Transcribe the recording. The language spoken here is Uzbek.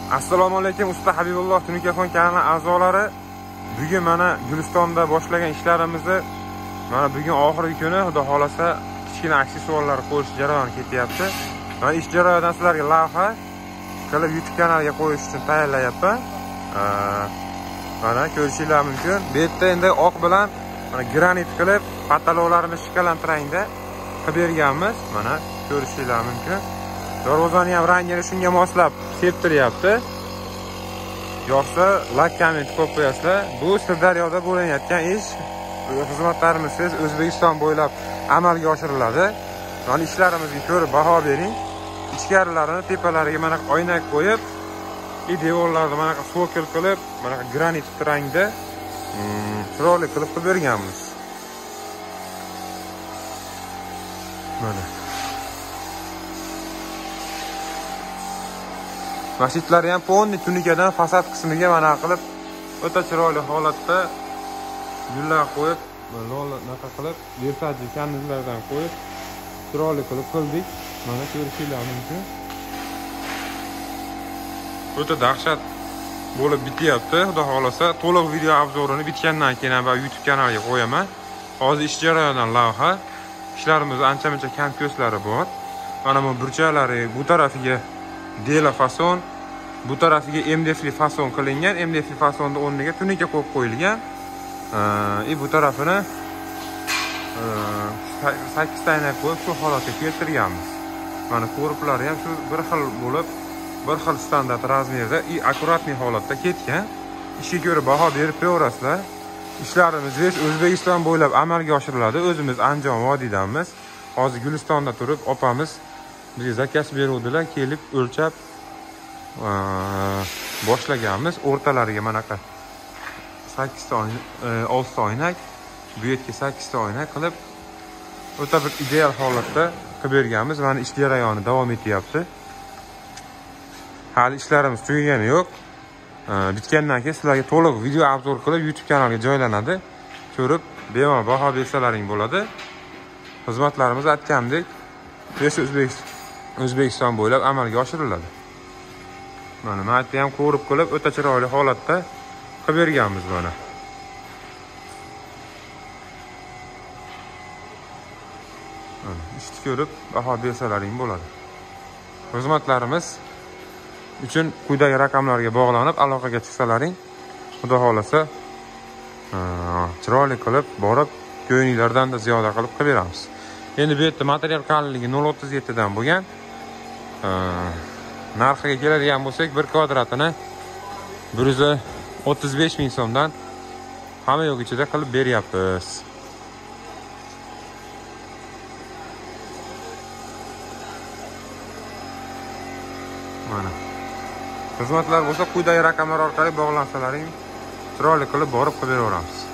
Assalomu alaykum usta Habibulloh Tunukaxon kanali a'zolari. Bugun mana Gulistonda boshlagan ishlarimizni mana bugun oxirgi kuni, xudo xolasa kichkina aksessuarlar qo'yish jarayoni ketyapti. Mana ish jarayonidan sizlarga lavha qilib YouTube kanaliga qo'yish uchun tayyorlayapman. Mana ko'rishingiz mumkin. Bu yerda endi oq bilan mana granit qilib pataloqlarni shikalantirangda qilib berganmiz. Mana ko'rishingiz mumkin. Darvozani ham rangini shunga moslab septiryapti. Yo'qsa like-comment qo'yib qo'yasizlar. Bu Sirdaryoda bo'layotgan ish. Xizmatlarimiz O'zbekiston bo'ylab amalga oshiriladi. Mana ishlarimizga ko'rib baho bering. Ichkarilarini tepalariga mana oynak qo'yib, devorlarni mana sokil qilib, mana granit rangda chiroyli qilib berganmiz. Mana masjidlar ham ponni tunikadan fasad qismiga mana qilib o'ta chiroyli holatda gullar qo'yib, naqa qilib, versace kandillardan qo'yib chiroyli qilib qildik. Mana ko'rishingiz mumkin. O'ta dahshat bo'lib bityapti. Xudo xolasa to'liq video obzorini bitgandan keyin va YouTube kanaliga qo'yaman. Hozir ish jarayonidan lavha. Ishlarimiz ancha-muncha kam ko'slari bor. Mana bu burchaklari bu tarafiga dela fason, bu tarafiga MDFli fason qilingan. MDFli fasonni o'rniga tunika qo'yib qo'yilgan. Bu tarafini 8 taynak qo'yib shu holatga keltirganmiz. Mana korpuslari ham shu bir xil bo'lib, bir xil standart razmerda, akkuratniy holatda ketgan. Ishga ko'ra baho berib ko'rasizlar. Ishlarimiz O'zbekiston bo'ylab amalga oshiriladi. O'zimiz Andijon vodiydanmiz. Hozir Gulistonda turib, opamiz bizga zakaz beruvdilar, kelib o'lchab boshlaganmiz. O'rtalariga mana 8 ta 6 ta oynak, bu yerga 8 ta oynak qilib o'ta bir ideal holatda qilib berganmiz. Mana ish jarayoni davom etyapti. Hali ishlarimiz tugagani yo'q. Bitgandan keyin sizlarga to'liq video obzor qilib YouTube kanaliga joylanadi. Ko'rib, bemalol baho bersalaring bo'ladi. Xizmatlarimiz aytgandek, O'zbekiston bo'ylab amalga oshiriladi. Mana maytni ham ko'rib qilib, o'ta chiroyli holatda qilib berganmiz mana. Mana ishni ko'rib, baho bersalaring bo'ladi. Xizmatlarimiz uchun quyidagi raqamlarga bog'lanib aloqaga chiqsalaring, xudo xolasa chiroyli qilib borib, ko'ngillardan da ziyoda qilib beramiz. Endi bu yerda material qalinligi 0.37 dan bo'lgan. Narxiga keladigan bo'lsak, 1 kvadratini 135 ming so'mdan hamma yo'q ichida qilib beryapmiz. Mana xizmatlar bo'lsa quyidagi raqamlar orqali bog'lansalaring, chiroyli qilib borib qilib beraveramiz.